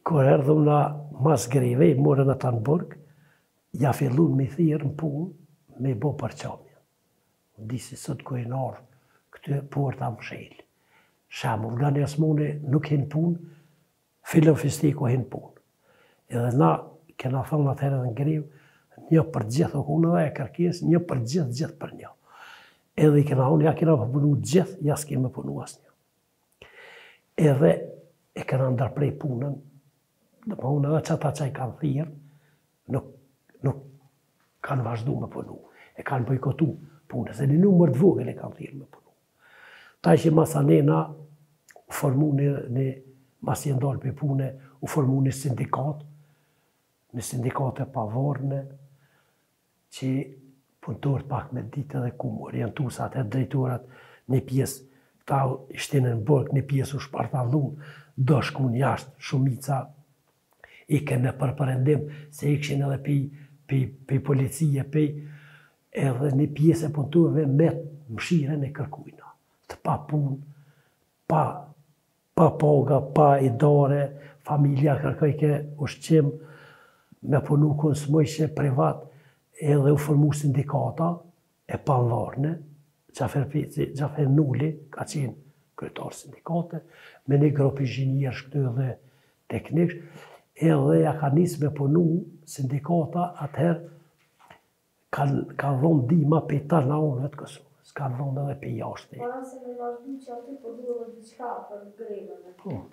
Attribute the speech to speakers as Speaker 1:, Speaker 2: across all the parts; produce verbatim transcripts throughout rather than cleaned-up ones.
Speaker 1: Kur erdhëm na mas greve, i morën ata në burg, ja fillun me thirrë në punë me bo përqamje. Disi sot ku e në ardhë, këtë porta më shelë. Shemull, nga një asmone nuk hinë punë, fillon fistiku hinë punë. Edhe na kena thonë atëherë në grevë, një për gjithë, o unë dhe e kërkes, një për gjithë, gjithë për një. Edhe i kena unë, ja kena përpunu gjithë, ja s'keme punu asë një. Edhe e kena ndërprej punën, dhe më unë edhe që ata që i kanë thirë, nuk, nuk kanë vazhdu me punu. E kanë bojkotu punës, e një numër të vogël e kanë thirë me punu. Ta që masanena u formu një, një mas i ndalë për pune, u formu një sindikat, një sindikat e pavarëne, që punëtorët pak me ditë edhe ku më orientu sa atë drejtorat një pjesë, ta ishtinë në burg, një pjesë u shpartallun, do shku në jashtë, shumica i kënë për përëndim, se i këshin edhe pi, pi, pi policie, pi edhe një pjesë e punëtorëve me mshiren e kërkujna. Të pa punë, pa, pa paga, pa idare, familja kërkojke ushqim, me punu konsumojshë privat, edhe u formu sindikata e pavarëne, Gjafer Nuli, ka qenë kryetar sindikate, me një grup inxhinierësh këtu dhe teknikë, edhe ja ka nisë me punu sindikata atëherë ka dhonë dima për ta në onëve të Kosovës, s'ka dhonë edhe për jashtë.
Speaker 2: Para se me vazhdu që aty po duhe dhe diqka për grevën.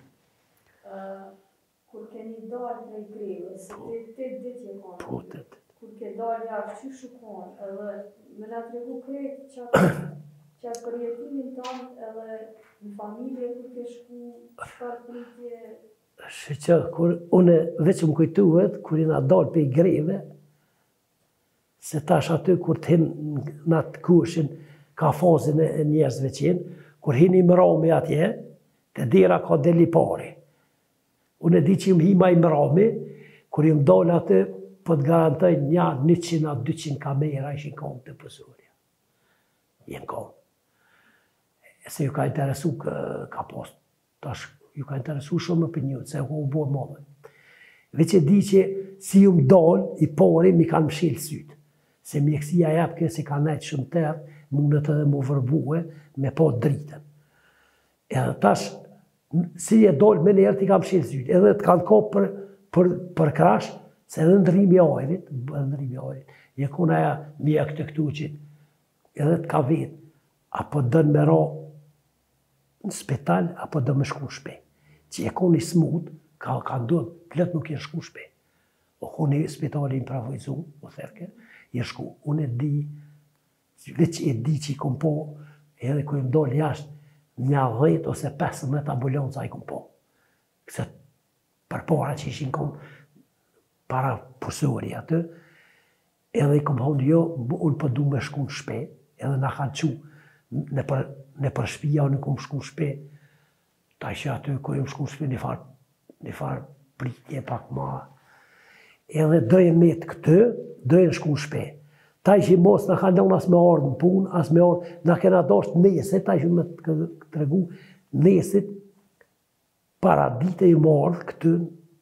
Speaker 2: Kur keni dalë prej grevës, të ditje konë.
Speaker 1: Po, të ditë.
Speaker 2: Kur ke dalë jashtë, që shukon, edhe me nga të regu kretë që atë përjetimin tonë edhe në familje, kur ke shku, shpar pritje...
Speaker 1: Shë që, kur une veç më kujtuhet, kur i nga dalë për i greve, se tash aty kur të hinë në atë kushin, ka fazin e njerëzve qenë, kur hinë i mërami atje, të dira ka deli pari. Une di që më hima i mërami, kur i më dalë aty, po të garantoj një njëqind a dyqind kamera ishin kohën të pësurja. Jenë kohën. Se ju ka interesu ka post, tash ju ka interesu shumë për një, se u bo mëllë. Veç e di që si ju më dalë, i pari mi kanë mshilë sytë. Se mjekësia jepë kjo si ka nejtë shumë tërë, mundet edhe mu vërbue me po dritën. Edhe tash, si e dalë me njerë ti ka mshilë sytë, edhe të kanë kohë për, për, për krash, se edhe ndrimi ajrit, ndrimi ajrit, je kuna ja mjek të këtu që edhe të ka vetë, apo dënë me ra në spital, apo dënë me shku në shpe. Që je koni smut, ka, ka ndodhë, plët nuk je shku në shpe. O koni spitali në pravojzu, o therke, je shku. Unë e di, veç e di që i kom po, edhe ku i mdojnë jashtë, një dhejt ose pesëmbëdhjetë ambulanca i kom po. Këse për para që ishin kom, para pësori atë, edhe i kom thonë, jo, unë për du me shku në shpe, edhe nga kanë qu, në për, në për shpia, unë kom shku në shpe, ta ishe aty, kër im shku në shpe, një farë, një farë pritje pak ma, edhe dojnë me të këtë, dojnë shku në shpe. Ta ishe mos, në kanë donë as me ardhë në punë, as me ardhë, në kena dashtë nesit, ta ishe me të, të regu, nesit, para dite i marrë këtë,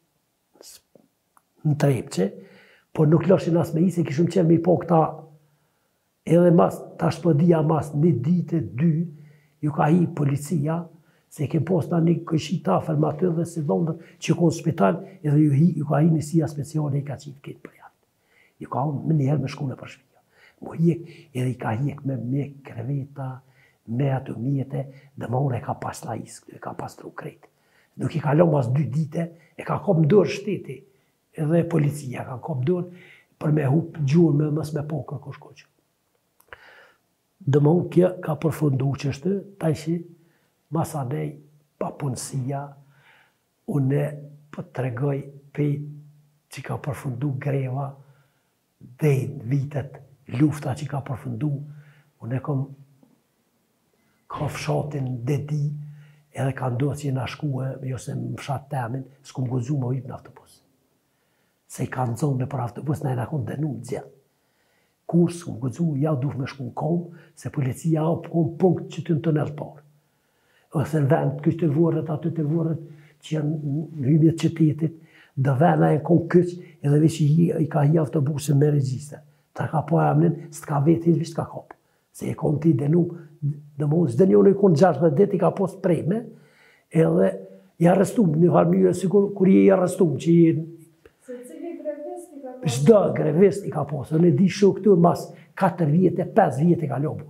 Speaker 1: në Trepçe, por nuk lëshin as me isi, kishëm qenë me i po këta, edhe mas, ta shpëdia mas një dite, dy, ju ka hi policia, se kem posta një këshita fermatur dhe si dhondër që konë spital, edhe ju, hi, ju ka hi një sija speciale i ka qitë këtë për jatë. Ju ka unë më njerë me shkune për shpia. Mo hjek, edhe i ka hjek me me kreveta, me atë mjete, dhe më unë e ka pas la iskë, e ka pas tru kretë. Nuk i ka lo mas dy dite, e ka kom ndër shteti, edhe policia ka kom dorë për me hup gjurë me mës me po kërkosh koqë. Dëmon kjo ka përfundu që është, ta ishi masanej pa punësia, une për të regoj për që ka përfundu greva dhe vitet lufta që ka përfundu, une kom ka fshatin dedi edhe ka ndohë që jena shkue, jo se më fshat temin, s'kum guzu më hip në autobus. Se i kanë zonë për autobus, në e në konë denu në gjithë. Kur s'kum guzu, ja duh me shku në komë, se policia o për komë punkt që të në tunel parë. Ose në vend, kështë të vorët, aty të vorët, që janë në hymjet qytetit, dhe vena e në konë këq, edhe veç i ka hi autobusin me regjiste. Ta ka po emnin, s'ka vetë i ka kopë. Se e konë ti denu, dhe mund, s'de një në i konë gjashtëdhjetë dit, i ka pos prejme, edhe i arrestum, një farë mënyrë, si kur, kur i arrestum, që i...
Speaker 2: Se cili grevist i ka pos?
Speaker 1: Shdo grevist i ka pos, dhe në di shok këtur mas katër vjetë, pesë vjetë i ka lobu.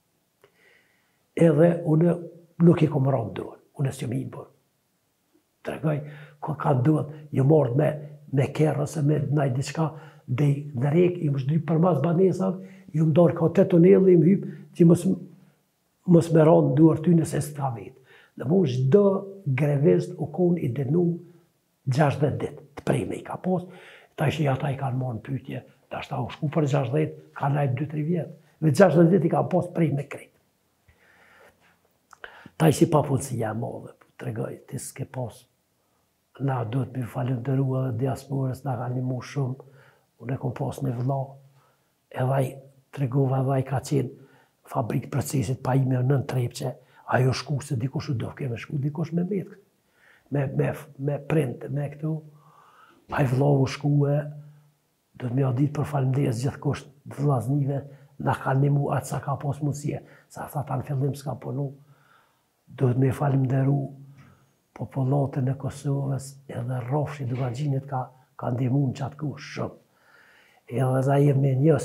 Speaker 1: Edhe unë nuk i kom rëndë duhet, unë s'jom i bërë. Tregoj, ku ka duhet, ju mordë me, me kerë, ose me naj diçka, dhe në rek, i më shdryp për mas banesav, ju më dorë ka të tunelë, i më hypë, që mos, mos me rëndë duhet ty nëse s'ka vetë. Dhe mu shdo grevist u konë i denu gjashtëdhjetë ditë, të prejme i ka pos, ta ishi ata i kanë morë në pytje, ta shta u shku për gjashtëdhjetë, ka najtë dy tre vjetë, me gjashtëdhjetë ditë i ka pos prejme kretë. Ta ishi pa punësia modhe, të regoj, ti s'ke pos. Na duhet me falëndërua dhe diasporës, na ka një mu shumë, unë e kom pos një vëlla, edhe i të regova edhe i ka qenë fabrikë procesit pa ime nën trepqe, ajo shku se dikush u do keme shku, dikush me metë, me, me, me printe, me këtu. A i vëlla u shku e, duhet me adit për falëndërës gjithë kusht vëllaznive, na ka një mu atë sa ka pos mundësie, sa tha ta në fillim s'ka punu. Duhet me falëndëru popullatën e Kosovës edhe rrofshi Dukangjinit ka, ka ndihmu në qatë kush shumë. Edhe za jem me njës,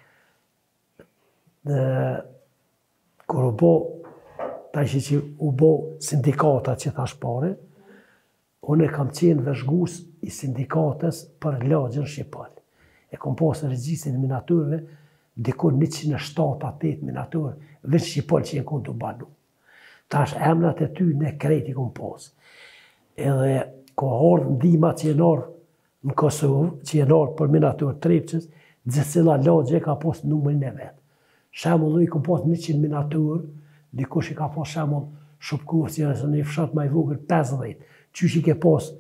Speaker 1: kur u bo, ta ishi që u bo sindikata që thash pare, unë e kam qenë vëzhgus i sindikatës për lagjën Shqipal. E kom posë regjistrin e minaturëve, dikun njëqind e shtatë atë minaturë, veç Shqipal që jenë konë të banu. Tash emnat e ty në krejti kom posë. Edhe ko ardhë ndima që jenë orë në Kosovë, që jenë orë për minaturë Trepqës, gjithësila lagje ka posë numërin e vetë. Shemull i kom posë njëqind minaturë, dikush i ka posë shemull Shupkur, si nëse një fshat ma i vogër pesëdhjetë. Qysh i ke posë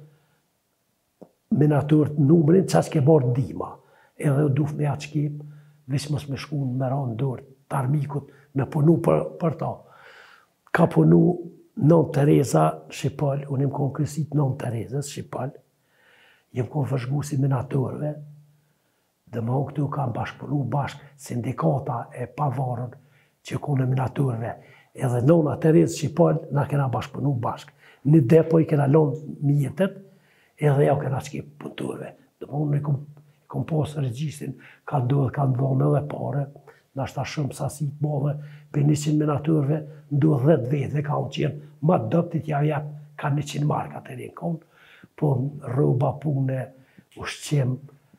Speaker 1: minaturë të numërin, qa që ke marë ndima. Edhe u duf me atë shkip, veç mos me shku në me ranë dorë, të armikut, me punu për, për ta. Ka punu Nën Tereza Shqipal, unë jem konë krysit Nën Terezës Shqipal, jem konë vëzhgusi minaturëve, dhe më këtu kam bashkëpunu bashkë sindikata e pavarën që konë minaturëve, edhe Nëna Terezë Shqipal na kena bashkëpunu bashkë. Një depo i kena lonë mjetët, edhe ja kena qkip punturëve. Dhe më unë i kom, kom posë regjistrin, ka ndodhë, ka ndodhë edhe pare, nashta shumë sasit modhe, për njëqind minaturëve, ndodhë dhjetë vete ka unë qenë, ma doptit ja jep ka njëqind marka të rinë konë, po rroba, pune, ushqim,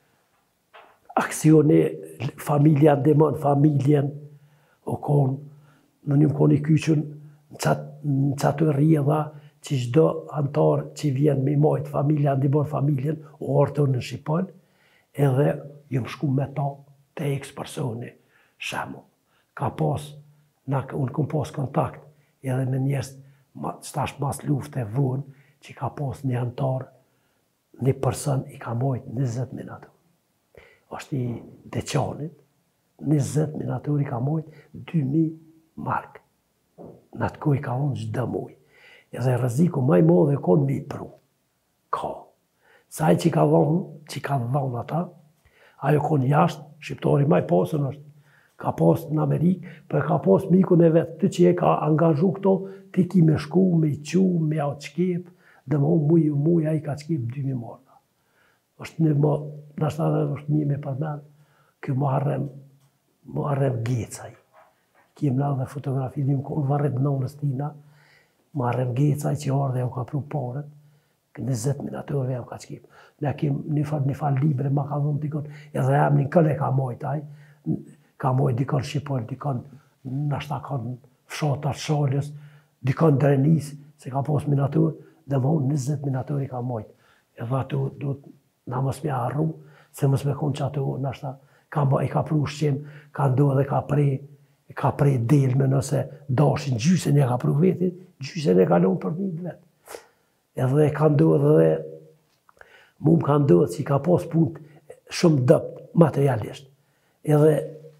Speaker 1: aksione, familja ndemon, familjen, o konë, në një më konë i kyqën në qatë rrjedha, që gjdo antarë që vjen me majtë familja ndemon familjen, o orëtën në Shqipën, edhe jëm shku me ta të eks personi, shemë. Ka pas, unë kom pas kontakt, edhe me njerës, stash mas lufte vonë, që ka pas një antar, një person i ka mojtë njëzet minatur. Ashtë i Deqanit, njëzet minatur i ka mojtë dy mijë markë. Në atë kohë i ka unë çdo muaj. Edhe rreziku më i madh e konë mi pru. Ka. Sa ai që ka dhonë, që ka dhonë ata, ajo konë jashtë, shqiptari më i pasur është. Ka pas në Amerikë, për ka pas mikun e vetë, të që e ka angazhu këto, ti ki me shku, me i qu, me atë qkip, dhe më muj u muj, a i ka qkip dy mijë marka. është një më, nështë edhe është një me përmen, kjo më harrem, më harrem Gecaj. Kiem në dhe fotografi, një më konë varret nënës tina, më harrem Gecaj që ardhe e u ka pru parët, njëzet minaturëve e u ka qkip. Ne kem një fal, një fal libre, ma ka dhënë dikon, edhe em një kënë e ka mojtaj, ka moj dikon Shqipër, dikon nështë ta kanë fshatar shalës, dikon drenis, se ka pos minatur, dhe më unë njëzet minatur i ka mojt. Edhe atu duhet na mos me arru, se mos me konë që atu nështë ta i ka pru shqim, ka ndo dhe ka prej, ka prej delme nëse dashin gjysën e ka pru vetit, gjysën e ka lonë për një vetë. Edhe ka ndo dhe mu më ka ndo që i ka pos punë shumë dëpt materialisht. Edhe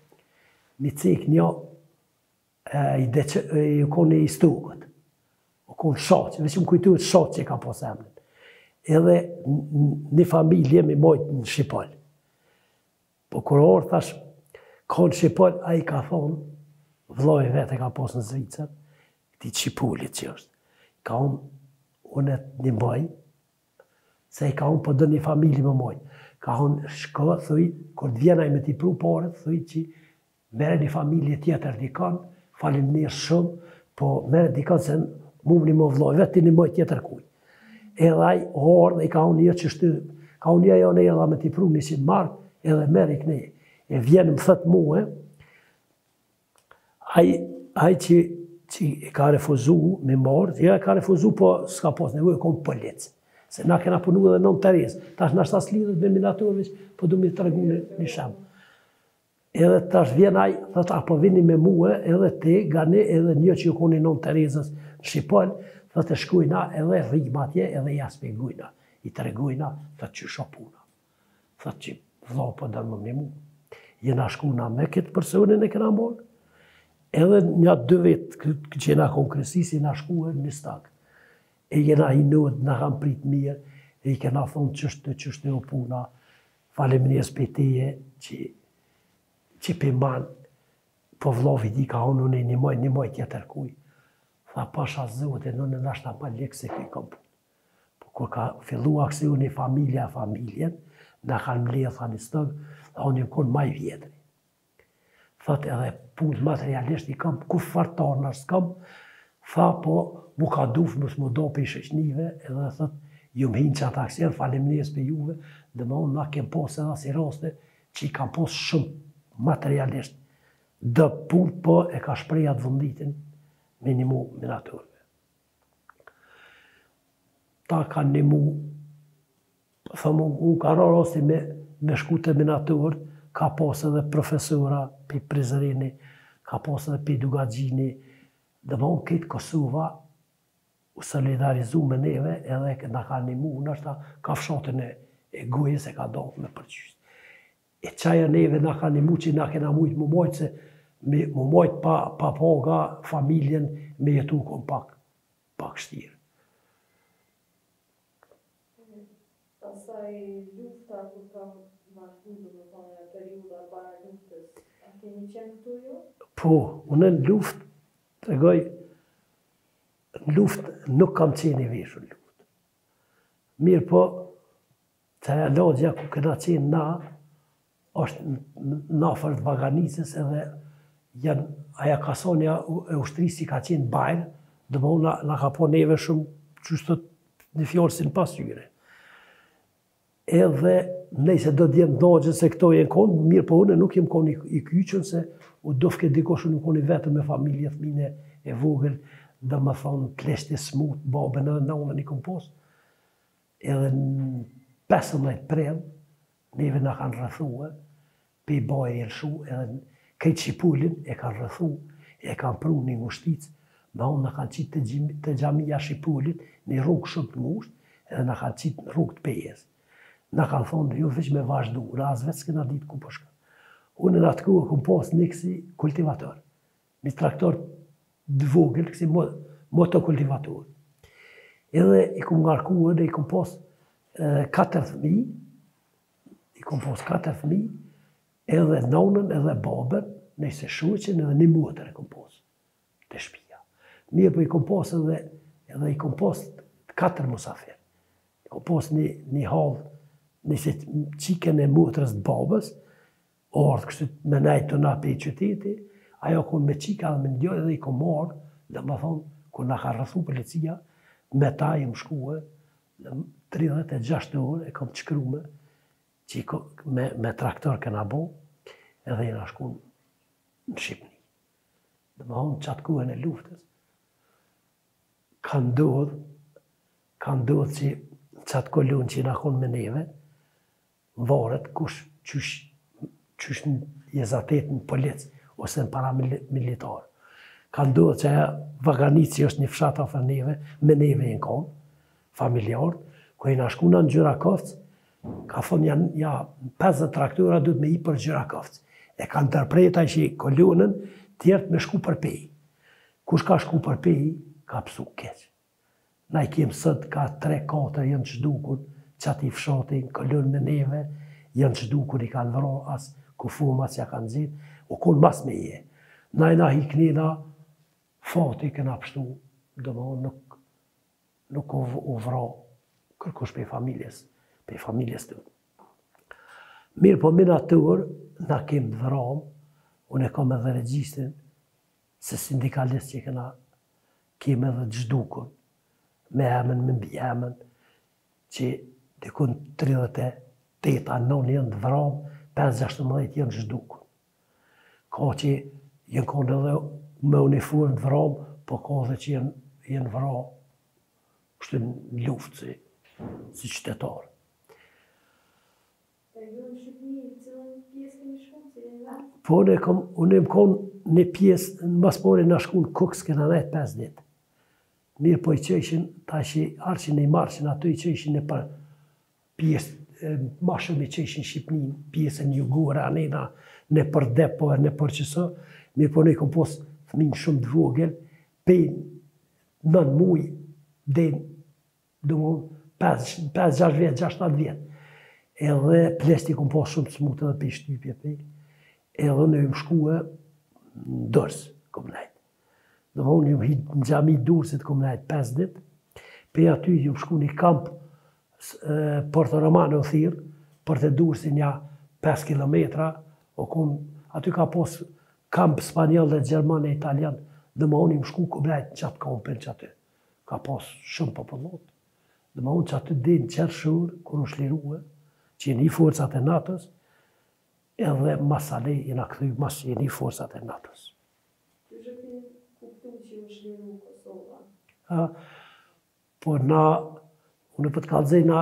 Speaker 1: një cik një, i u kone i stokët. U konë shaqë, veç më kujtuhet shaqë që ka pas emnin. Edhe një familje me mojtë në Shqipal. Po kur orë thash, ka në Shqipal, a i ka thonë, vllai vetë ka pas në Zvicër, ti Qipulit që është. Ka unë, unë e një mbaj, se i ka unë po dë një familje me mojtë. Ka unë shko, thuj, kur të vjenaj me t'i pru pare, thuj që mere një familje tjetër dikan, falim njërë shumë, po mere dikan se mu më një më vllai vetë, ti një mbaj tjetër kuj. Edhe aj orë, i ka unë një që shty, ka unë një ajo në edhe me t'i pru një si marë, edhe mere i kënej. E vjenë më thëtë muë, aj që, që i ka refuzu me marë, ja i ka refuzu, po s'ka pas nevojë, kom policë. Se na kena punu edhe non Teresë. Tash na shtas lidhët me minatorëvis, po du mi të regu një shemë. Edhe tash vjen aj, thët, apo vini me muë, edhe te, gane, edhe një që ju koni non Teresës në Shqipal, thët e shkujna edhe rrim atje, edhe ja spjegujna. I të regujna, thët që shopuna. Thët që vlo po dërmë me mu. Jena shkuna me këtë personin e këna morë, edhe një dy vetë që jena konkresisi, jena shkuë një stakë. E jena i nëtë, në kam prit mirë, e i kena thonë qështë qështë e o puna, falem një speteje që, që pëmban, po vlovi di ka unë unë një moj, një moj tjetër kuj. Tha pasha zote, në në nashta ma lekë se kuj kam punë. Po kur ka fillu akse unë i familja a familjen, në kanë mledhë, tha një stëgë, tha unë një konë maj vjetëri. Thët edhe punë materialisht i kam, ku fartar në s'kam, tha po, mu ka dufë mësë më do për i shëqnive, edhe thët, ju më hinë që ata aksjerë, falem njës për juve, dhe më unë na kem pos edhe si raste, që i kam pos shumë materialisht. Dë punë, po e ka shprejat vënditin, minimu minatorëve. Ta ka një mu, thëmë, unë ka ra rasti me, me shku të minatorët, ka pos edhe profesora për Prizrini, ka pos edhe për Dugagjini, dhe më unë këtë Kosova, u solidarizu me neve edhe nga ka një mu, nështë ka fshatën e gujës e ka dohë me përqysh. E qaja neve nga ka një mu që nga kena mujtë më mojtë se më mojtë pa, pa paga familjen me jetu kom pak, pak shtirë.
Speaker 2: Pasaj lufta ku ka vazhdu dhe më thonë e periuda para luftës, a keni qenë këtu jo?
Speaker 1: Po, unë në luft, të regoj, në luft nuk kam qenë i veshur në luft. Mirë po, të e logja ku këna qenë na, është në afër të Baganicës edhe janë, aja kasonja e ushtrisi ka qenë bajrë, dhe më unë nga ka po neve shumë qështët një fjorë si në pasyre. Edhe nejse do t'jem dojgjën se këto jenë konë, mirë po unë nuk jem konë i kyqën se u dofke dikoshu nuk konë i vetëm me familje thmine e vogël, dhe më thonë pleshti smut, babën edhe në unë një kompos. Edhe në pesëmbëdhjetë prill, neve nga kanë rrëthue, pe i baje e lëshu, edhe këtë Qipullin e kanë rrëthu, e kanë pru një ngushticë, ma unë nga kanë qitë të gjamija Shqipullit, një rrugë shumë të ngusht, edhe nga kanë qitë në rrugë të pejes. Nga kanë thonë, ju veç me vazhdu, në asë vetë s'kena ditë ku përshka. Unë në atë ku e kom pas një kësi kultivator, një traktor dë vogël, kësi motokultivator. Edhe i kom ngarku edhe i kom pas katër fëmi, i kom pas katër fëmi, edhe nonën edhe babën, nëjse shoqen edhe një motër e kom pas të shpia. Mirë po i kom pas edhe, edhe i kom pas katër musafir. I kom pas një, një halë, nëjse qiken e motërës të babës, ordë kështu me nejtë të na pe i qyteti, ajo konë me qika dhe me ndjoj edhe i kom marë, dhe më thonë, kur nga ka rrëthu policia, me ta i më shkuë, në tridhjetë e gjashtë orë e kom të shkrume, që me, me traktor këna bo, edhe i nga shku në Shqipni. Dhe më thonë, qatë kuhen e luftës, ka ndodhë, ka ndodhë që qatë kolon që i nga konë me neve, varet kush qysh, qysh në jezatet në policë, ose në paramilitarë. Ka ndodhë që aja Vaganici është një fshat afër neve, me neve i në konë, familjarët, ku i nga shkuna në Gjyrakovcë, ka thonë janë ja, pesëdhjetë traktora duhet me i për Gjyrakovcë. E ka ndërprejta që i kolonën tjertë me shku për pej. Kush ka shku për pej, ka pësu keq. Na i kemë sot ka tre katër janë qdukun, që ati fshatin, këllën me neve, janë qdukun i kanë vra, as kufuma që ja kanë zhitë, u konë mas me je. Na i na hiknina, fati këna pështu, dhe më nuk, nuk u, u vra kërkush për familjes, për familjes të. Mirë po mina tërë, na kemë të vram, unë e kam edhe regjistin, se sindikalist që këna kemë edhe gjdukun, me emën, me mbi emën, që dikun tridhjetë e teta nënë janë të vram, pesë gjashtëmbëdhjetë janë gjdukun. Ka që janë konë edhe me uniformë të vram, po ka dhe që janë, janë vram, kështë në luftë si, si qytetarë.
Speaker 2: E ju në Shqipëni, cilën pjesë keni shku, cilën vetë?
Speaker 1: Po unë e kom, unë e më konë një pjesë, në maspore në shku në Kuks, këna nejtë pesë ditë. Mirë po i qeshin, ta që arqin e i marqin, ato i qeshin e për pjesë, ma shumë i qeshin Shqipnin, pjesën jugore, anena, ne për depo, ne për qëso. Mirë po ne i kom posë fëmin shumë të vogël, pej nën muj, den, do më pesë gjashtë vjetë, gjashtë atë vjetë. Edhe plesti kom posë shumë të smutë edhe për i shtypje pej. Edhe në ju më shkue në dërës, kom nejtë. Dhe më unë ju më hitë në gjami Durësit, kom nejtë pesë ditë. Pe aty ju më shku një kamp Porto Romano u thirë, për të Durësin ja pesë kilometra, o kun, aty ka posë kamp Spanjol dhe Gjerman e Italian, dhe më unë ju më shku kom nejtë në qatë kampin që aty. Ka posë shumë popullot. Dhe më unë që aty dhe në qërshur, kër u shliruë, që jeni forcat e natës, edhe masale jena këthy mas jeni forcat e natës.
Speaker 2: Që shëpin kuptu që u shliru Kosova?
Speaker 1: A, po na, unë për të kalëzej na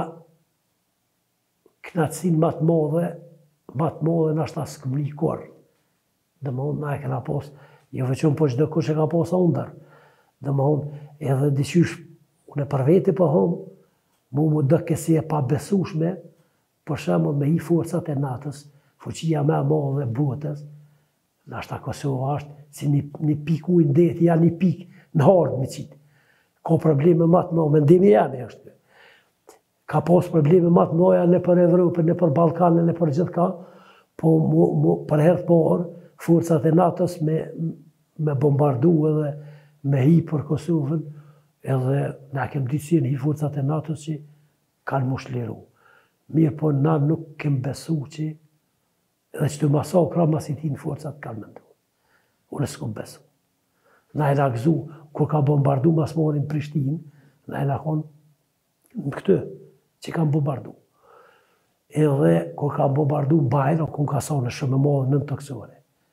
Speaker 1: knatësin matë modhe, matë modhe në ashtë asë këmri korë. Dhe më unë na e këna posë, jo veqëm po qdo kush e ka posë ndër. Dhe më unë edhe diqysh, unë e për veti po hom, mu mu dë kësi e pa besushme, për shemë me i forcat e natës, fuqia me madhe dhe botës, në ashtë a Kosova është, si një, një pik ujnë deti, ja një pik në hardë me qitë. Ka probleme matë më, mendimi jemi është. Ka pas probleme matë mëja në për Evropë, në për Balkanë, në për gjithë ka, po mu, mu, për herë të parë, forcat e natës me, me bombardu edhe me hi për Kosovën, edhe na kem ditë si në hi forcat e natës që kanë mu shliru. Mirë po na nuk kem besu që edhe që të masakra mas i ti në forcat kanë mëndu. Unë s'kom besu. Na e na gëzu, kur ka bombardu mas morin Prishtinë, na e na konë në këtë që kanë bombardu. Edhe kur ka bombardu në Bajro, kun ka sa në shumë modë në në tëksore.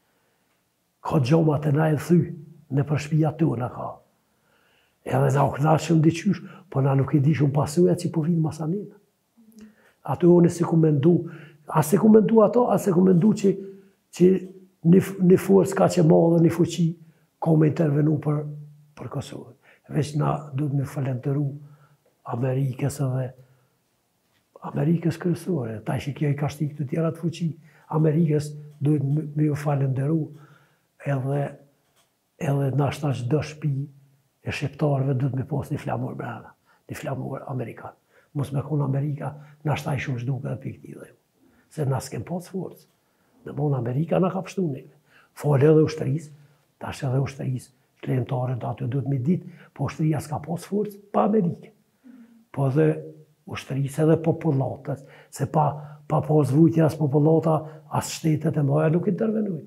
Speaker 1: Ka gjomat e na e thy, në për shpia të në ka. Edhe na u knaqëm diqysh, po na nuk i di shumë pasuja që po vinë masanina. Ato unë si ku mendu, a se ku mendu ato, a se ku mendu që, që një, një forës ka që madhe, një fuqi, ka me intervenu për, për Kosovën. Veç na duhet me falenderu Amerikës edhe Amerikës kërësore. Ta që kjo i ka shtik të tjera të fuqi, Amerikës duhet me, me ju falenderu edhe, edhe na shta që dë shpi e shqiptarëve duhet me pos një flamur brana, një flamur Amerikanë. Mos me konë Amerika, na shtaj shumë shduke dhe për këti dhe ju. Se na s'kem pas forcë. Dhe mon Amerika na ka pështu neve. Fale edhe ushtërisë, tash edhe ushtërisë, shlemtare të aty duhet me ditë, po ushtëria s'ka pas forcë, pa Amerike. Po edhe ushtërisë edhe popullatës, se pa, pa pas vujtja as popullata, as shtetet e mbaja nuk intervenujnë.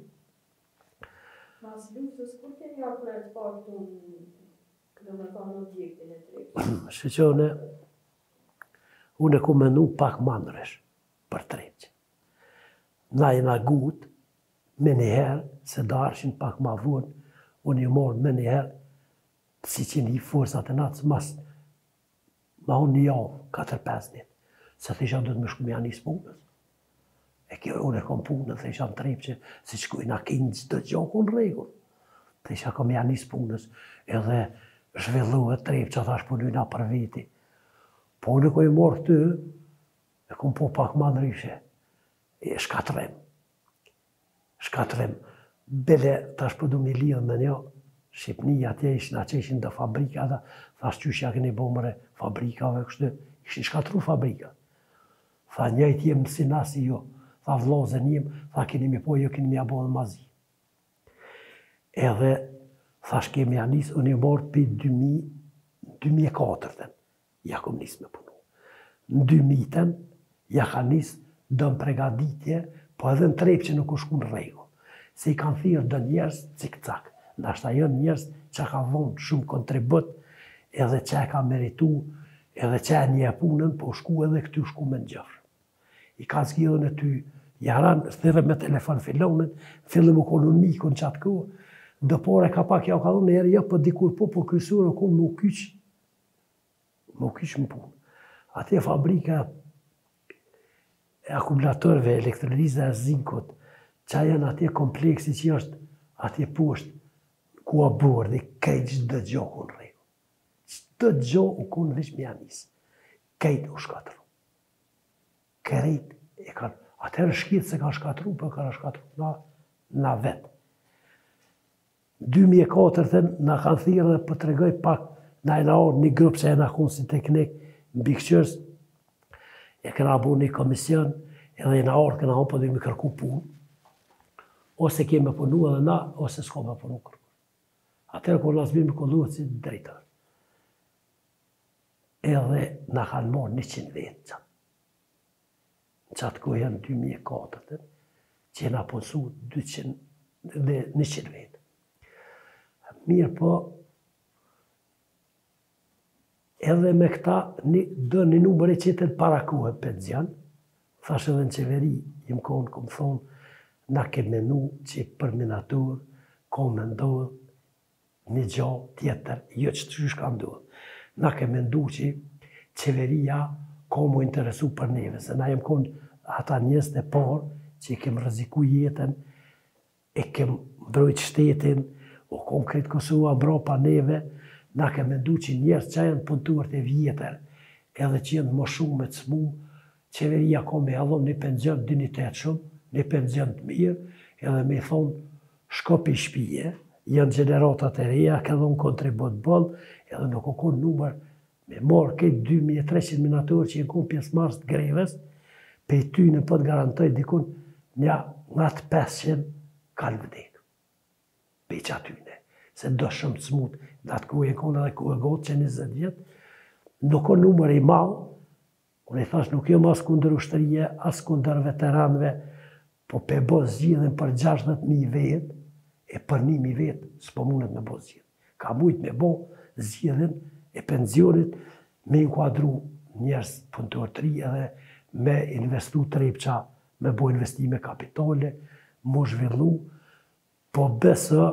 Speaker 2: Mas luftës, kur keni apret faktu në me thonë objektin e trepë?
Speaker 1: Shqeqone, unë e ku menu pak mandresh për trepqe. Na jena gut, me njëherë, se darshin pak ma vonë, unë i morë me njëherë, si që një forësat e natës, mas ma unë një javë, katër pesë ditë, se të isha dhëtë me shku me janis punës. E kjo unë e kom punën, të isha në trepqe, si që kujna kinë gjithë të gjoko në regullë. Të isha kom janis punës, edhe zhvillu e trepqe, ata shpunujna për veti. Po unë e ku i morë të, e kom po pak ma në ryshe, e shkatrem. Shkatrem. Bele, ta shpëdu me lidhë me njo, Shqipni atje ishin atë që ishin të fabrika, ata thash qysh ja keni bo mëre fabrikave kështë, ishin shkatru fabrika. Tha njëjt jem si nasi jo, tha vlozen jem, tha keni mi po, jo keni mi abo dhe mazi. Edhe thash kemi anis, unë i morë për dy mijë e katër, ja kom nis me punu. Në dy mijën, ja ka nis dëm pregaditje, po edhe në Trepçe nuk u shku në rregull. Se i kanë thirë dë njerës cik-cak. Ndashta jënë njerës që ka dhonë shumë kontribut, edhe që e ka meritu, edhe që e një punën, po shku edhe këty shku me në gjërë. I ka zgjidhën e ty, jaran, thire me telefon filonin, fillim u konë në mikun që atë kohë, dëpore ka pak ja u ka dhonë, njerë jo, për dikur po, po krysurë u konë më kyqë, më kyqë më punë. Ate fabrika e akumulatorëve, elektroliza e zinkut, që janë atje kompleksi që është atje poshtë, ku a bërë dhe kejtë gjithë dë gjohë në regu. Gjithë dë gjohë u konë veç me janisë. Kejtë u shkatru. Kejtë e kanë, atërë shkitë se ka shkatru, për ka shkatru na, na vetë. dy mijë e katër na kanë thirë dhe për të regoj pak, na e na orë një grupë që e na konë si teknik në bikëqërës, e këna bu një komision, edhe e na orë këna onë për dhe me kërku punë, ose keme punu edhe na, ose s'ko me punu kërku. Atërë kur nësë bime këlluhet si drejtër. Edhe na kanë morë njëqind vetë qatë. Në qatë ku janë dy mijë e katër, që na punësu njëqind vetë. Mirë po, edhe me këta dë një numër e qëtën para kuhe penzion, thash edhe në qeveri, jem konë, këmë thonë, na ke menu që për minatur, ko me ndodhë, një gjallë tjetër, jo që të shka ndodhë. Na ke mendu që qeveria ko mu interesu për neve, se na jem konë ata njës të parë që i kem rëziku jetën, e kem mbrojt shtetin, o konkret Kosova mbro pa neve, na ke mendu që njerës që janë punëtuar të vjetër, edhe që janë më shumë me të smu, qeveria ko me adhon një penzion dinitet shumë, një penzion të mirë, edhe me thonë, shko për shpije, janë generatat e reja, ka dhonë kontribut bëllë, edhe nuk o konë numër me morë këtë dy mijë e treqind minatorë që jenë konë pjesë marës të greves, pe ty në për të garantoj dikun një nga të pesëqind kanë vdekë. Pe që atyne, se do shumë të smutë, në atë ku e konë edhe ku e gotë që njëzet vjetë, nuk o numër i malë, unë i thash nuk jom as kundër ushtërije, as kundër veteranve, po pe bo zgjidhen për gjashtëdhjetë mijë vetë, e për një mijë vetë, s'po mundet me bo zgjidhen. Ka mujt me bo zgjidhen e penzionit, me inkuadru njerës punëtor të ri edhe me investu Trepça, me bo investime kapitale, mu zhvillu, po besë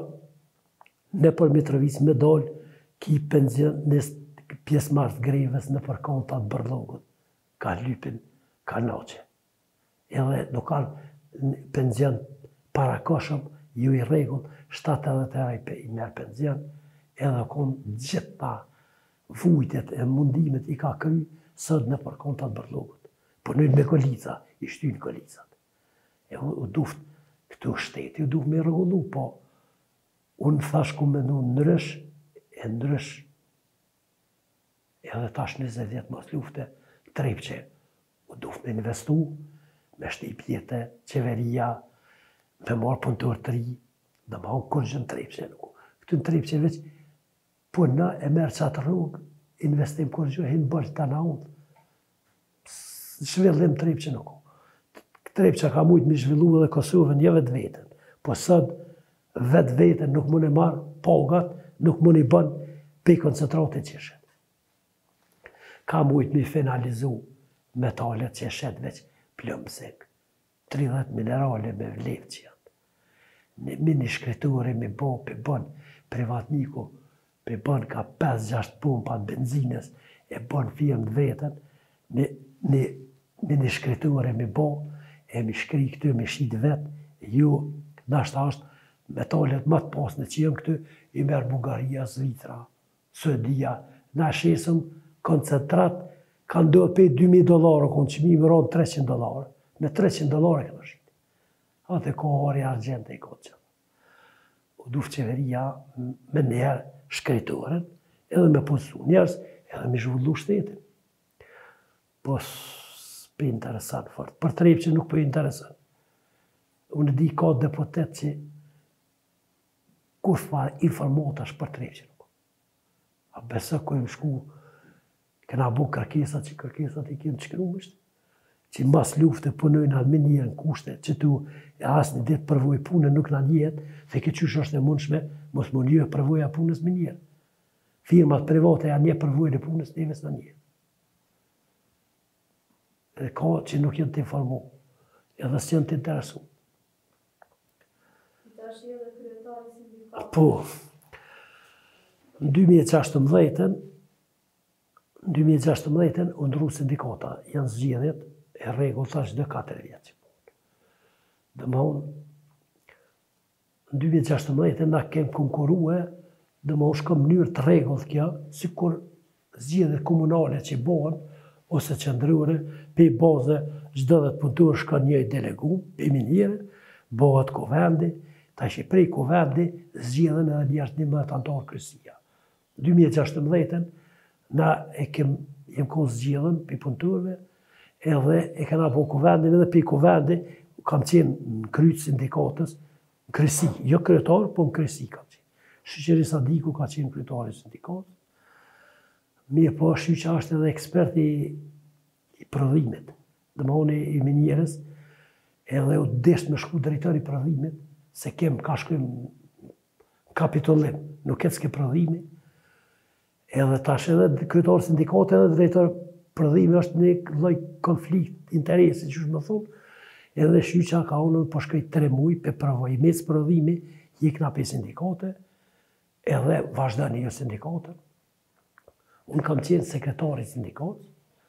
Speaker 1: në për Mitrovic me dollë ki penzion në pjesë martë greves në për kontat bërlogut, ka lypin, ka noqe. Edhe nuk kanë penzion para koshëm, ju i regull, shtatëdhjetë euro i merë penzion, edhe konë gjitha vujtjet e mundimet i ka kry, sot në për kontat bërlogut. Po në me kolica, i shtynë kolicat. E u duft, këtu shteti, u duft me regullu, po unë thash ku me nu nërësh, e nërësh, edhe tash njëzet vjetë mas lufte, Trepçe, u duft me investu, me shtip jetë, qeveria, me marë punëtor të ri, dhe ma unë kërgjë në Trepçe. Këtu në Trepçe veç, po na e merë qatë rrugë, investim kërgjë, hinë bërë të na unë. Shvillim Trepçe nuk. Trepça ka mujtë mi zhvillu edhe Kosovën, një vetë vetën. Po sot, vetë vetën nuk mund e marë pagat, nuk mund i bën pe koncentrate që shetë. Ka mujtë mi finalizu metalet që shetë veç plëmsek, tridhjetë minerale me vlevë që janë. Në mini shkretore me bo, pe bën privatniku, pe bën ka pesë gjashtë pumpat benzines, e bën firmë të vetën, në mini shkretore me bo, e mi shkri këtu me shqit vetë, ju, nashta është metalet më të pasnë që jënë këtu, i merë Bugaria, Zvitra, Suedia, na shesëm koncentrat, kanë do pe dy mijë dolarë, konë që mi më ronë treqind dolarë, me treqind dolarë e kënë shqit. Ate kohori argjente i kotë që. u duf qeveria me njerë shkrejtoren, edhe me pozitu njerës, edhe me zhvullu shtetin. Po s'pe interesant fort. Për Trepçe nuk për interesant. Unë di ka deputet që kush fa informatash për Trepçe. A besa kojmë shku, këna bu kërkesat që kërkesat i kemë qëkru mështë, që mas lufte punojnë atë me njerën kushte, që tu e asë një ditë përvoj punë nuk në njetë, se ke qysh është e mundshme, mos më një përvoja punës me njerë. Firmat private janë një përvojnë e punës neves në njerë. Dhe ka që nuk jenë të informu, edhe së jenë të interesu. Po, në dy mijë e gjashtëmbëdhjetë, në dy mijë e gjashtëmbëdhjetë, u ndru sindikata, janë zgjedhjet e regull tash dhe katër vjetë. Dhe më unë, në dy mijë e gjashtëmbëdhjetë, na kemë konkurue, dhe më unë shkom mënyrë të regull kja, si kur zgjedhjet komunale që i bohen, ose qëndrure, pe baze, gjdo dhe të puntur shkon një delegu, pe minjere, bohet kovendi, ta që prej kovendi, zgjedhen edhe njerës një më të antarë krysia. dy mijë e gjashtëmbëdhjetë, na e kem, jem konë zgjedhen pe punturve, edhe e kena po kovendin edhe pe kovendi, kam qenë në krytë sindikatës, në krysi, jo kryetar, po në krysi kam qenë. Shqyqeri Sadiku ka qenë kryetari sindikatës. Mirë po, Shqyqa është edhe ekspert i, i prodhimit. Dhe më unë i minjerës, edhe u desht me shku drejtori i prodhimit, se kem ka shkrim kapitullim, nuk e s'ke prodhimi. Edhe tash edhe kryetar sindikatë edhe drejtor prodhimi është një lloj konflikt interesi, që është më thonë, edhe Shqyqa ka unën po shkoj tre muj pe provoj, mes prodhimi, jikna pe sindikate, edhe vazhdani jo sindikate. Unë kam qenë sekretari sindikatës.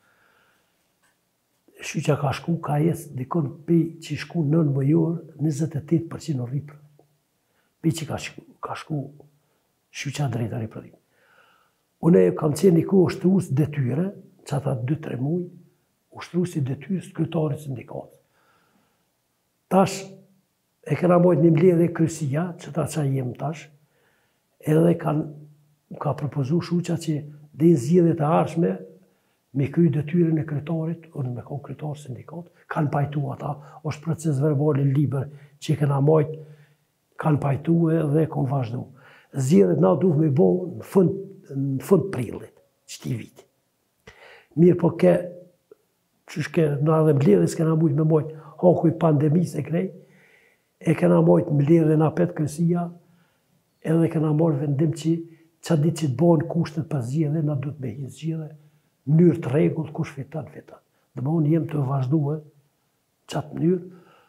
Speaker 1: Shqyqa ka shku, ka jesë dikon pe që shku nën mëjor, njëzet e tetë përqind në rripër. Pe që ka shku, ka shku Shqyqa drejtari prodhimi. Unë e kam qenë një ku ushtrus detyre, që ata dy tre muj, ushtrusi detyre së kryetarit sindikatës. Tash, e kena mojt një mbledhje krysia, që ta qa jem tash, edhe kanë, ka propozu Shqyqa që dhe në zgjedhjet e ardhshme, me kry detyrën e kryetarit, unë me konë kryetar sindikat, kanë pajtu ata, është proces verbal i liber që kena mojt, kanë pajtu dhe konë vazhdu. Zgjedhjet na duh me bo në fund, në fund prillit, qëti viti. Mirë po ke, që shke në edhe mbledhjes kena mujt me mojt, hakuj pandemis e krej, e kena mojt mbledhje në apet kësia, edhe kena marrë vendim që qa ditë që të bëhen kushtet për zgjedhje, na duhet me hinë zgjedhje, mënyrë të rregullt, kush fiton, fiton. Dhe më unë jem të vazhduar qatë mënyrë,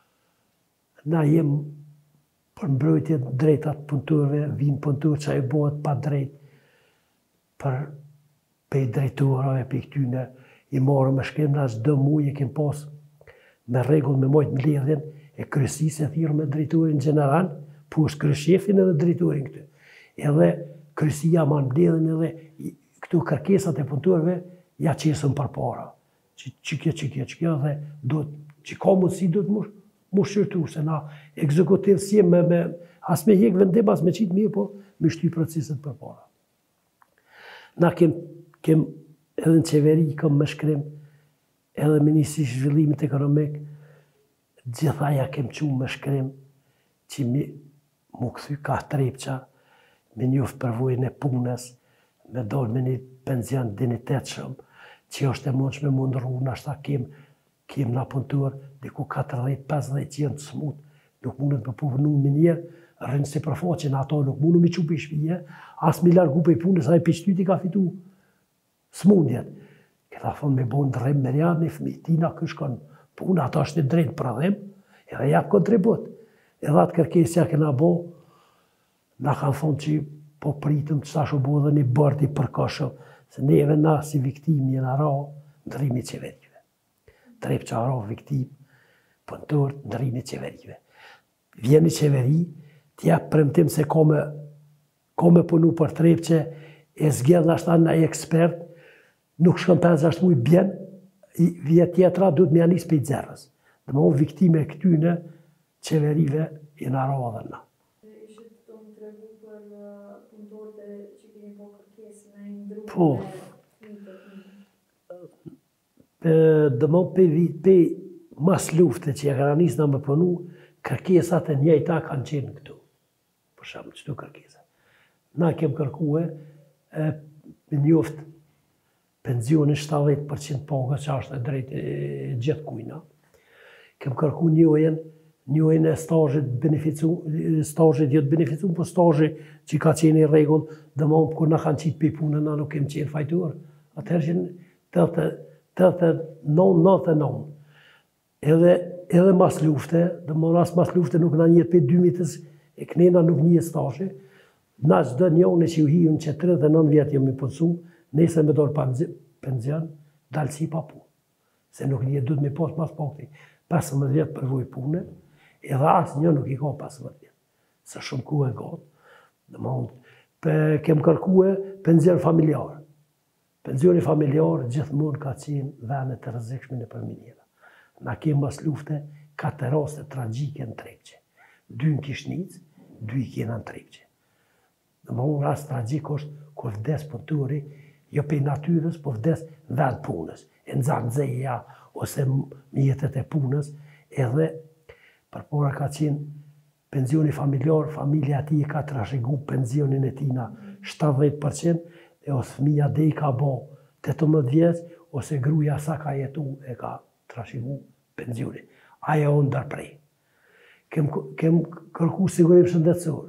Speaker 1: na jem për mbrojtje drejtat punëtorëve, vinë punëtorë që ajo bëhet pa drejt, për pe drejtorave, pe këtyne, i marrë me shkrim na çdo muaj e kem pas me rregull me mojt mbledhjen e kryesisë e thirrë me drejtorin gjeneral, po është kryeshefin edhe drejtorin këtu. Edhe kryesia ma mbledhen edhe këtu kërkesat e punëtorëve ja qesën për para. Që kjo, që kjo, që kjo, dhe që ka mundësi do të mu shqyrtu, se na ekzekutiv si me, me as me hjek vendim, as me qitë mirë, po me shty proceset për para. Na kem, kem edhe në qeveri, kam me shkrim, edhe Ministri Zhvillimit Ekonomik, gjithaja kem qu me shkrim, që mi mu këthy ka Trepça, me njoft përvojën e punës, me dojnë me një penzion dinitetshëm, që është e mundshme me mundru, nashta kem, kem na punëtor, diku katërdhjetë pesëdhjetë që jenë të smut, nuk mundën për puvënu me njerë, rrinë si përfaqin, ato nuk mundën me qupi shpije, as mi largu për i punës, a i pishtyti ka fitu smundjet. Këta thonë me bon dërrim me njarë një fëmi, tina këshkon punë, ato është një drejnë për adhim, edhe ja kontribut. Edhe atë kërkesja këna bo, na kanë thonë që po pritëm që tash u bo dhe një bërti përkoshëm, se neve na si viktimi jena ra ndërrimi qeverive. Trepça ra viktim, punëtor ndërrimi qeverive. Vjen një qeveri, t'ja premtim se ka me, ka me punu për Trepçe, e zgjedh ashtan në ekspert, nuk shkën pesëdhjetë muj bjen, vjet tjetra duhet me janis për i zerës. Dhe më unë viktime këtyne qeverive jena ra dhe na.
Speaker 2: Ishtë të tonë
Speaker 1: Po. Dëmo pe vit, pe mas lufte që ja kanë nisë në me punu, kërkesat e njëjta kanë qenë këtu. Për shamë, qëtu kërkesat. Na kem kërkue, e njoftë pensionin shtatëdhjetë përqind pagës që është e drejtë gjithë kujna. Kem kërku njojën, njojën e stazhit beneficu, stazhit jëtë beneficu, po stazhit që ka qenë i regull, dhe më kur na kanë qitë për punën, na nuk kem qenë fajtuar. Atëherë që nëntëdhjetë e nëntë, nëntëdhjetë e nëntë. Edhe, edhe mas lufte, dhe më ras mas lufte nuk na njët për dy mitës, e kënena nuk njët stazhit. Na çdo njone që ju hijën që tridhjetë e nëntë vjetë jemi punësu, nesër me dorë penzion, dalë si pa punë. Se nuk një du të me pas mas pakti pesëmbëdhjetë vjetë përvoj punë, edhe asë një nuk i ka pesëmbëdhjetë vjetë. Se shumë ku e gatë. Dhe më hundë, kem kërkue penzion familjar. Penzioni familjar gjithmonë ka qenë vene të rrezikshme në përminjera. Na kemë mas lufte katër raste tragjike në Trepçe. Dy në Kishnicë, dy i kena në Trepçe. Dhe më unë rast tragjik është kur vdes punëtori, jo pej natyrës, po vdes vend punës. E në zanëzeja, ose mjetet e punës, edhe përpora ka qenë penzioni familjar, familja ati e ka trashëgu pensionin e tina shtatëdhjetë përqind, e ose fëmija dhe i ka bo tetëmbëdhjetë vjeç, ose gruja sa ka jetu e ka trashëgu pensionin. Aja o ndërprej. Kem, kem kërku sigurim shëndetësor.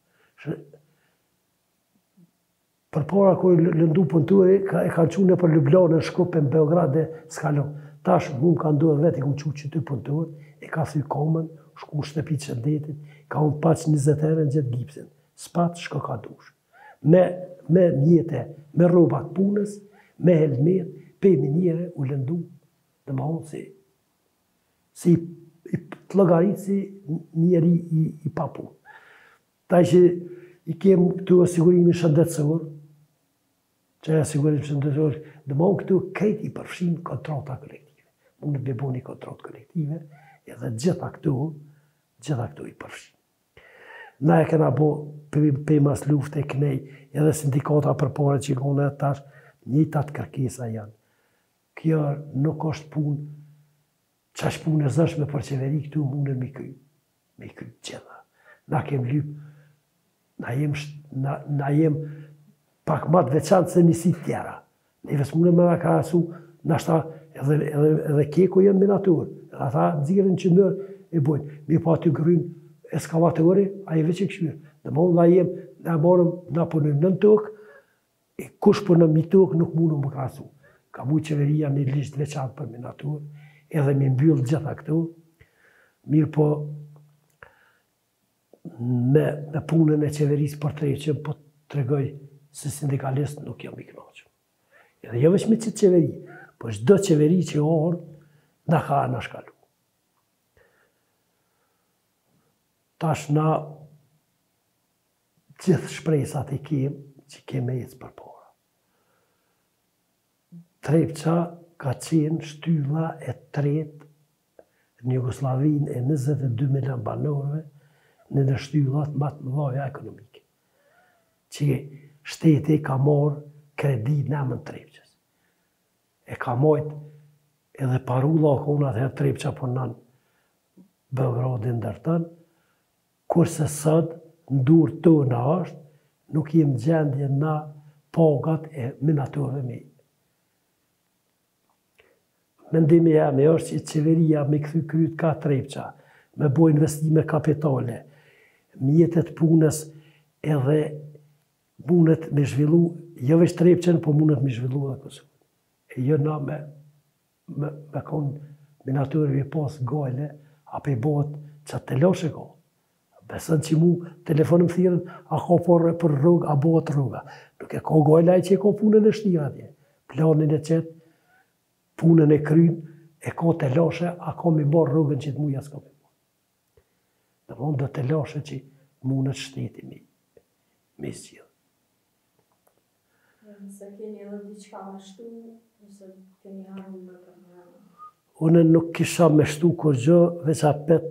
Speaker 1: Për para, kër lëndu punëturi, e kanë qunë për Ljubljanën, Shkupe, në Beograd dhe s'kalon. Tash, mu më kanë duhet vetë, i këmë qunë qyty punëtur, e ka thy komën, shku në shtëpi të shëndetit, ka unë paq njëzet herë në gjithë gipsin. S'pat, shko ka dush. Me, me mjete, me robat punës, me helmet, pe minjere, u lëndu, dhe ma unë si, si i të logarit si njeri i, i pa punë. Ta që i kemë këtu asigurimi shëndetësor, që e asigurim shëndetësor, dhe ma unë këtu krejt i përfshin kontrata kolektive. Unë në bebo një kontratë kolektive, edhe gjitha këtu, gjitha këtu i përfshin. Na e kena bo pe mas lufte e kënej, edhe sindikata për pare që kone e tash, njëtat kërkesa janë. Kjo nuk është punë, qash punë e zëshme për qeveri këtu mundën me kry, me kry gjitha. Na kem lypë, na jem, na, na jem pak ma të veçantë se njësit tjera. Neve s'mune me nga krasu, nashta edhe, edhe, edhe keko jenë me naturë. Edhe ata nëzirën që nërë e bojnë. Mi pa të grynë eskavatori, a i veç e këshyrë. Dhe më unë na jem, na marëm, na punëm nën tokë, e kush punëm mi tokë nuk mundu më krasu. Ka mu qeveria një listë veçantë për me naturë, edhe mi mbyllë gjitha këtu. Mirë po, me, me punën e qeverisë për Trepçën, po të tregoj se sindikalist nuk jam i kënaqur. Edhe jo veç me qëtë qeveri, po çdo qeveri që orë, na ka na shkalu. Tash na gjithë shpresat e kem, që keme ecë për para. Trepça ka qenë shtylla e tretë në Jugoslavinë e njëzet e dy milion banorëve, në në shtyllat më të mëdha ekonomike, që shteti ka marrë kredi në emër Trepçës. E ka marrë edhe parulla kona atëherë Trepça punon Beogradin ndërton, kurse sot në durë tona është, nuk jem gjendje na pagat e minatorëve me. Mendimi jam e është që qeveria me këthy kryt ka Trepça, me bo investime kapitale, mjetet punës edhe mundet me zhvillu, jo veç Trepçën, po mundet me zhvillu dhe Kosovën. E jo na me, me, me konë minatorëve pas gajle, apo i bëhet që të loshe ka. Besën që mu telefonim thirën, a ka për, për rrugë, a bëhet rruga. Nuk e ka gajle që e ka punën e shtira atje. Planin e qetë, punën e krynë, e ka të loshe, a ka me bërë rrugën që të muja s'ka me bërë. Dhe mund dhe të loshe që mundët shteti me, me zgjidhë.
Speaker 2: Nëse keni edhe diqka me shtu, nëse keni arru me përmërë?
Speaker 1: Une nuk kisha me shtu kur gjë, veç apet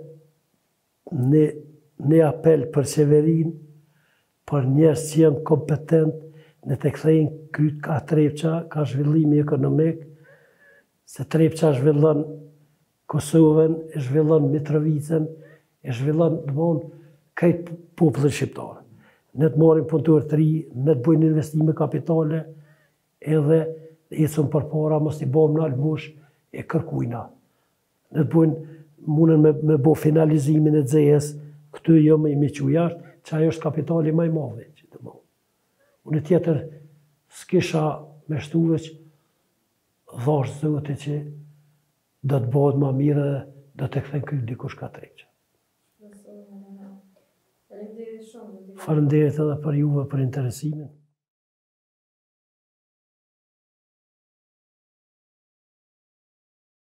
Speaker 1: një apel për qeverin, për njerës që janë kompetent në të kthejnë kyt ka Trepqa, ka zhvillimi ekonomik, se Trepqa zhvillon Kosovën, e zhvillon Mitrovicën, e zhvillon të mon këtë popullin shqiptarë. Në të marim punëtor të ri, në të bojnë investime kapitale, edhe ecën për para, mos t'i bom në almush, e kërkujna. Në të bojnë, munën me, me bo finalizimin e dzejes, këtu jo me i miqu jashtë, që ajo është kapitali maj madhe që të bo. Unë tjetër, s'kisha me shtuve që dhash zote që do të bëhet ma mire dhe do të këthen këtë dikush ka Trepqa.
Speaker 2: Faleminderit shumë.
Speaker 1: Faleminderit edhe për juve për interesimin.